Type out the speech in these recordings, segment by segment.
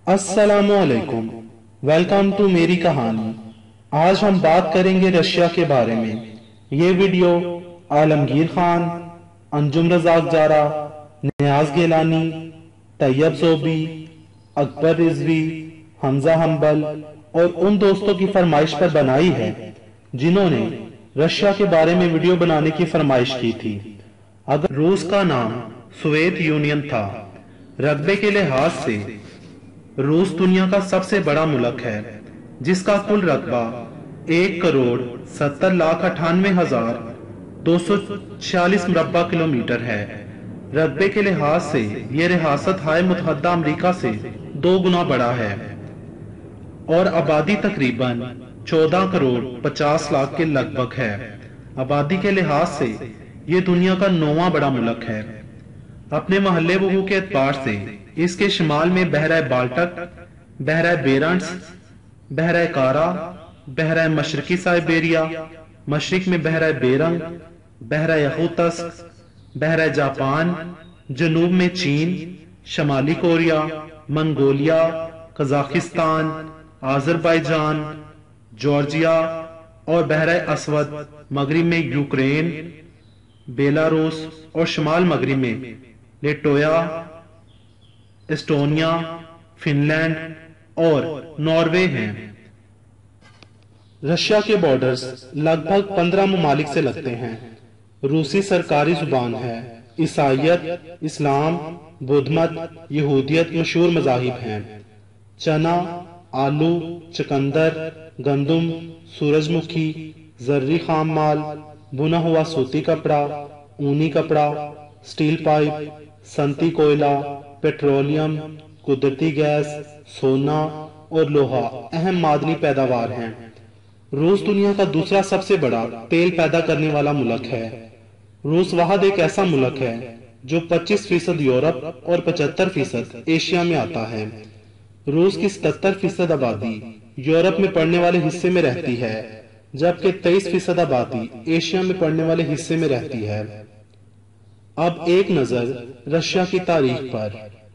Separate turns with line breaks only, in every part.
अस्सलामु अलैकुम। Welcome to मेरी कहानी। आज हम बात करेंगे रशिया के बारे में। ये वीडियो आलमगीर खान, अंजुम रजाक जारा, नियाज गेलानी, तैयब ज़ोबी, अकबर रिजवी, हमजा हम्बल और उन दोस्तों की फरमाइश पर बनाई है जिन्होंने रशिया के बारे में वीडियो बनाने की फरमाइश की थी। अगर रूस का नाम सोवियत यूनियन था, रकबे के लिहाज से रूस दुनिया का सबसे बड़ा मुल्क है, जिसका कुल रकबा 1,70,98,246 मुरब्बा किलोमीटर है। रकबे के लिहाज से ये रियासत हाय मुतहद्दा अमरीका से 2 गुना बड़ा है और आबादी तकरीबन 14,50,00,000 के लगभग है। आबादी के लिहाज से ये दुनिया का 9वां बड़ा मुल्क है। अपने महल्ले वहू के एतबार से इसके शिमाल में बहरा बाल्टक, बहरा बेरंट्स, बहरा कारा, बहरा मशरकी साइबेरिया, मशरिक में बहरा बेरंग, बहरा यहूतस्क, बहरा जापान, जनूब में चीन, शमाली Korea, Mongolia, Kazakhstan, Azerbaijan, Georgia और बहरा असवद, मगरिब में यूक्रेन, बेलारूस और शिमाल मगरिब में लेटोया, एस्टोनिया, फिनलैंड और नॉर्वे हैं। रशिया के बॉर्डर्स लगभग 15 ममालिक से लगते हैं। रूसी सरकारी जुबान है। ईसाइयत, इस्लाम, बुद्धमत, यहूदियत मशहूर मजाहिब हैं। चना, आलू, चकंदर, गंदुम, सूरजमुखी, जर्री खाम माल, बुना हुआ सूती कपड़ा, ऊनी कपड़ा, स्टील पाइप, संती कोयला, पेट्रोलियम, कुदरती गैस, सोना और लोहा अहम मादनी पैदावार हैं। रूस दुनिया का दूसरा सबसे बड़ा तेल पैदा करने वाला मुल्क है। रूस वाहद एक ऐसा मुल्क है जो 25% यूरोप और 75% एशिया में आता है। रूस की 77% आबादी यूरोप में पड़ने वाले हिस्से में रहती है, जबकि 23% आबादी एशिया में पड़ने वाले हिस्से में रहती है। अब एक नजर रशिया की तारीख पर।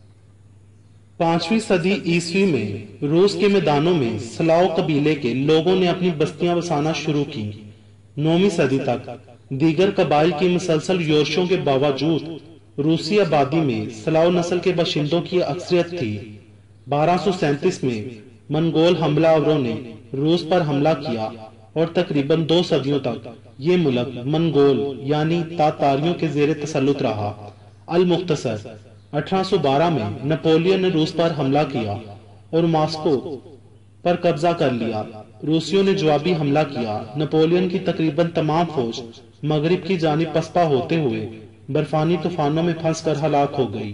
5वीं सदी ईस्वी में रूस के मैदानों में स्लाव कबीले के लोगों ने अपनी बस्तियां बसाना शुरू की। 9वीं सदी तक दीगर कबाइल की मुसलसल योरशों के बावजूद रूसी आबादी में स्लाव नस्ल के बाशिंदों की अक्सरियत थी। 1237 में मंगोल हमलावरों ने रूस पर हमला किया और तकरीबन 2 सदियों तक ये मुल्क मंगोल यानी तातारियों के जेर तसल्लुत रहा। अल मुख्तसर 1812 में नेपोलियन ने रूस पर हमला किया और मॉस्को पर कब्जा कर लिया। रूसियों ने जवाबी हमला किया। नेपोलियन की तकरीबन तमाम फौज मगरिब की जानिब पसपा होते हुए बर्फानी तूफानों में फंसकर हलाक हो गई।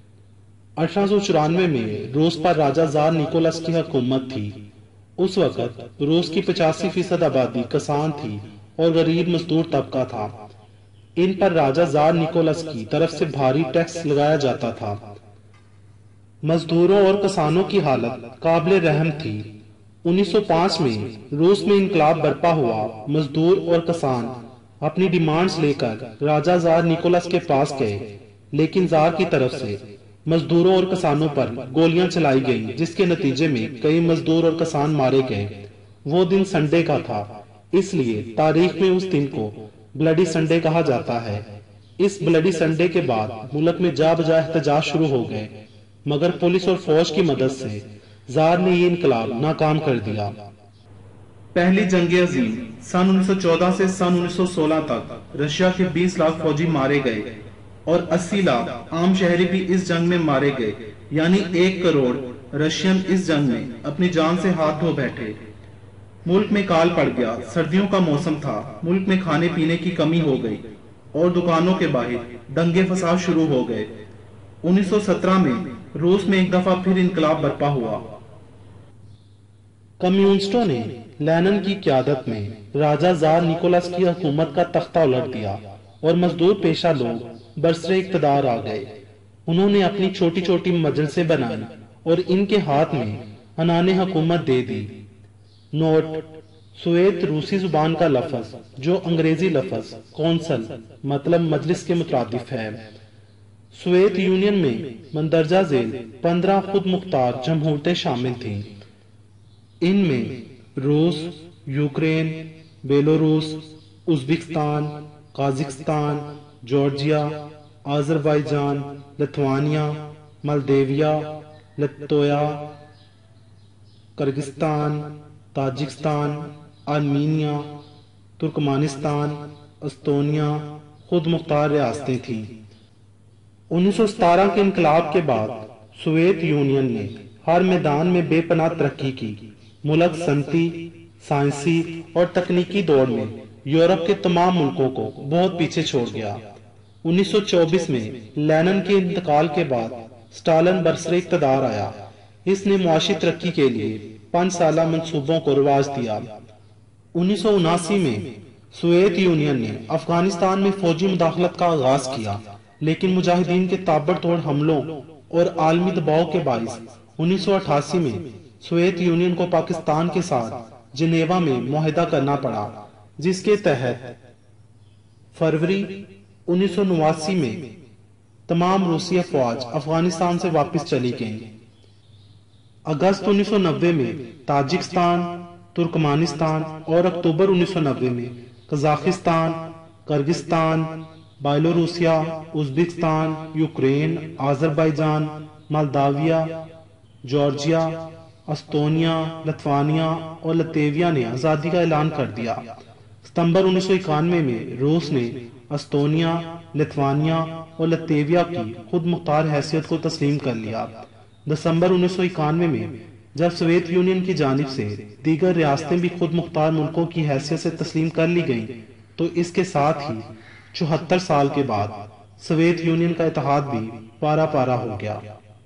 1894 में रूस पर राजा जार निकोलस की हुकूमत थी। उस वक्त रूस की 85% आबादी किसान थी और गरीब मजदूर तबका था। इन पर राजा जार निकोलस की तरफ से भारी टैक्स लगाया जाता था। मजदूरों और किसानों की हालत काबिल रहम थी। 1905 में रूस में इनकलाब बर्पा हुआ। मजदूर और किसान अपनी डिमांड्स लेकर राजा जार निकोलस के पास गए, लेकिन जार की तरफ से मजदूरों और किसानों पर गोलियां चलाई गईं, जिसके नतीजे में कई मजदूर और किसान मारे गए। वो दिन संडे का था, इसलिए तारीख में उस दिन को ब्लडी संडे कहा जाता है। इस ब्लडी संडे के बाद मुल्क में जा बजा एहतजाज शुरू हो गए, मगर पुलिस और फौज की मदद से जार ने ये इनकलाब नाकाम कर दिया। पहली जंग अजीम सन 1914 से सन 1916 तक रशिया के 20 लाख फौजी मारे गए और 80 लाख आम शहरी भी इस जंग में मारे गए, यानी 1 करोड़ रशियन इस जंग में अपनी जान से हाथ धो बैठे। मुल्क में काल पड़ गया। सर्दियों का मौसम था। मुल्क में खाने पीने की कमी हो गई और दुकानों के बाहर दंगे फसाद शुरू हो गए। 1917 में रूस में एक दफा फिर इनकलाब बर्पा हुआ। कम्युनिस्टों ने लेनिन की क़यादत में राजा जार निकोलस की हुकूमत का तख्ता उलट दिया और मजदूर पेशा लोग बरसरे इक़्तिदार आ गए। उन्होंने अपनी छोटी छोटी मजलिसें बनाई और इनके हाथ में अनाने हुकूमत दे दी। नोट: सोवियत रूसी जुबान का लफ्ज जो अंग्रेजी लफ्ज कौंसल मतलब मजलिस के मुतरादिफ है। سوویت یونین میں مندرجہ ذیل 15 خود مختار جمہوریتیں شامل تھیں۔ ان میں روس، Ukraine, Belarus, Uzbekistan, Kazakhstan, Georgia, Azerbaijan, Lithuania, Moldova, Latvia, Kyrgyzstan, Tajikistan, Armenia, Turkmenistan, Estonia خود مختار ریاستیں تھیں۔ 1917 کے انقلاب کے بعد سوویت یونین نے ہر میدان میں بے پناہ ترقی کی۔ ملک صنعتی، سائنسی اور تکنیکی دوڑ میں یورپ کے تمام ملکوں کو بہت پیچھے چھوڑ گیا۔ 1924 میں لینن کے انتقال کے بعد اسٹالن برسر اقتدار آیا۔ اس نے معاشی ترقی کے لیے 5 سالہ منصوبوں کو رواج دیا۔ 1979 میں سوویت یونین نے افغانستان میں فوجی مداخلت کا آغاز کیا، لیکن مجاہدین کے تابڑ توڑ حملوں اور عالمی دباؤ کے باعث 1988 میں سوویت یونین کو پاکستان کے ساتھ جنیوا میں معاہدہ کرنا پڑا، جس کے تحت فروری 1989 میں تمام روسی افواج افغانستان سے واپس چلی گئیں۔ اگست 1990 میں تاجکستان، ترکمانستان اور اکتوبر 1990 میں Kazakhstan, Kyrgyzstan, Byelorussia, Uzbekistan, Ukraine, Azerbaijan, Moldavia, Georgia, Estonia, Lithuania اور لتویا نے آزادی کا اعلان کر دیا۔ ستمبر 1991 میں روس نے استونیا، لتھوانیا اور لتویا کی خود مختار حیثیت کو تسلیم کر لیا۔ دسمبر 1991 میں جب سوویت یونین کی جانب سے دیگر ریاستیں بھی خود مختار ملکوں کی حیثیت سے تسلیم کر لی گئیں، تو اس کے ساتھ ہی 74 سال کے بعد سوویت یونین کا اتحاد بھی پارا پارا ہو گیا۔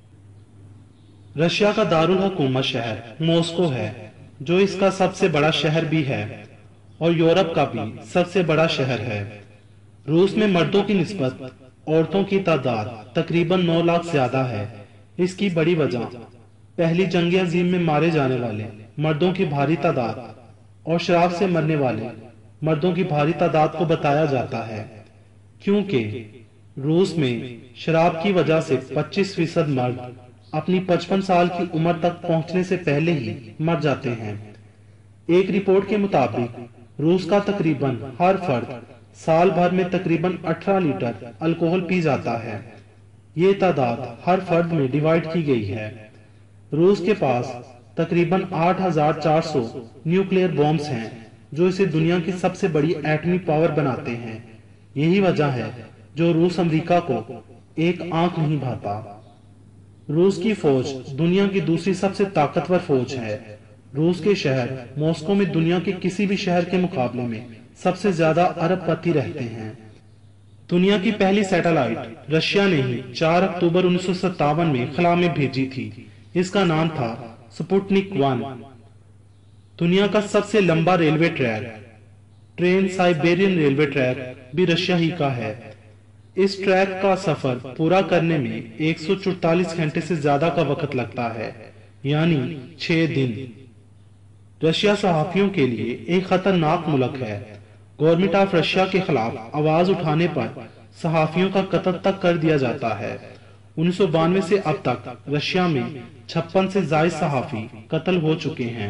رشیا کا دارالحکومت شہر ماسکو ہے، جو اس کا سب سے بڑا شہر بھی ہے اور یورپ کا بھی سب سے بڑا شہر ہے۔ روس میں مردوں کی نسبت عورتوں کی تعداد تقریباً 9 لاکھ زیادہ ہے۔ اس کی بڑی وجہ پہلی جنگ عظیم میں مارے جانے والے مردوں کی بھاری تعداد اور شراب سے مرنے والے مردوں کی بھاری تعداد کو بتایا جاتا ہے، کیونکہ روس میں شراب کی وجہ سے 25% مرد اپنی 55 سال کی عمر تک پہنچنے سے پہلے ہی مر جاتے ہیں۔ ایک رپورٹ کے مطابق روس کا تقریباً ہر فرد سال بھر میں تقریباً 18 لیٹر الکوہل پی جاتا ہے۔ یہ تعداد ہر فرد میں ڈیوائیڈ کی گئی ہے۔ روس کے پاس تقریباً 8400 نیوکلیئر بامز ہیں، جو اسے دنیا کی سب سے بڑی ایٹمی پاور بناتے ہیں۔ یہی وجہ ہے جو روس امریکہ کو ایک آنکھ نہیں بھاتا۔ روس کی فوج دنیا کی دوسری سب سے طاقتور فوج ہے۔ روس کے شہر ماسکو میں دنیا کے کسی بھی شہر کے مقابلے میں سب سے زیادہ ارب پتی رہتے ہیں۔ دنیا کی پہلی سیٹلائٹ رشیا نے ہی 4 اکتوبر 1957 میں خلا میں بھیجی تھی۔ اس کا نام تھا سپوٹنک 1۔ دنیا کا سب سے لمبا railway train Siberian railway track بھی رشیا ہی کا ہے۔ اس ٹریک کا سفر پورا کرنے میں 144 گھنٹے سے زیادہ کا وقت لگتا ہے، یعنی 6 دن۔ رشیا صحافیوں کے لیے ایک خطرناک ملک ہے۔ گورنمنٹ آف رشیا کے خلاف آواز اٹھانے پر صحافیوں کا قتل تک کر دیا جاتا ہے۔ 1992 سے اب تک رشیا میں 56 سے زائد صحافی قتل ہو چکے ہیں۔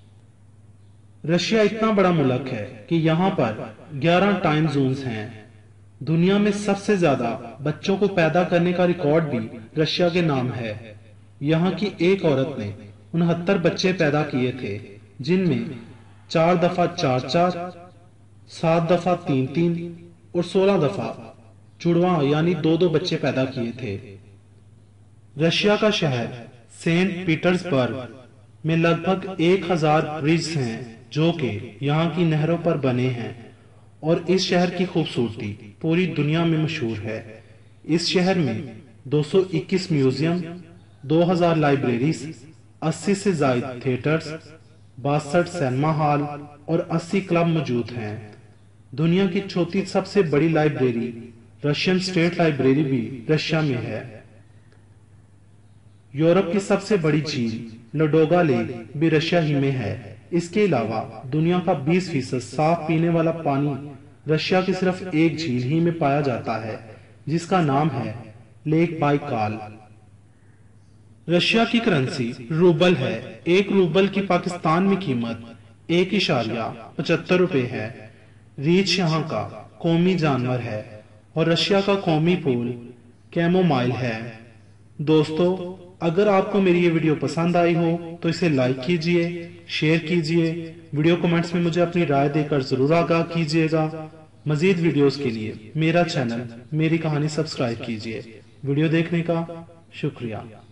رشیا اتنا بڑا ملک ہے کہ یہاں پر 11 ٹائم زونز ہیں۔ دنیا میں سب سے زیادہ بچوں کو پیدا کرنے کا ریکارڈ بھی رشیا کے نام ہے۔ یہاں کی ایک عورت نے 69 بچے پیدا کیے تھے، جن میں 4 دفعہ 4 7 دفعہ 3 اور 16 دفعہ جڑواں یعنی 2 بچے پیدا کیے تھے۔ رشیا کا شہر سینٹ پیٹرزبرگ میں لگ بھگ 1000 برجز ہیں، جو کہ یہاں کی نہروں پر بنے ہیں، اور اس شہر کی خوبصورتی پوری دنیا میں مشہور ہے۔ اس شہر میں 221 میوزیم، 2000 لائبریریز، 80 سے زائد تھیٹرز، 62 سینما ہال اور 80 کلب موجود ہیں۔ دنیا کی چوتھی سب سے بڑی لائبریری رشین اسٹیٹ لائبریری بھی رشیا میں ہے۔ یورپ کی سب سے بڑی جھیل لڈوگا لیک بھی رشیا ہی میں ہے۔ اس کے علاوہ دنیا کا 20% صاف پینے والا پانی رشیا کی صرف ایک جھیل ہی میں پایا جاتا ہے، جس کا نام ہے लेक बाइकाल। रशिया की करेंसी रूबल है। एक रूबल की पाकिस्तान में कीमत 1.75 रुपए है। रीछ यहाँ का कौमी जानवर है और रशिया का कौमी फूल कैमोमाइल है। दोस्तों, अगर आपको मेरी ये वीडियो पसंद आई हो तो इसे लाइक कीजिए, शेयर कीजिए, वीडियो कमेंट्स में मुझे अपनी राय देकर जरूर आगाह कीजिएगा। मजीद वीडियोस के लिए मेरा चैनल मेरी कहानी सब्सक्राइब कीजिए। वीडियो देखने का शुक्रिया।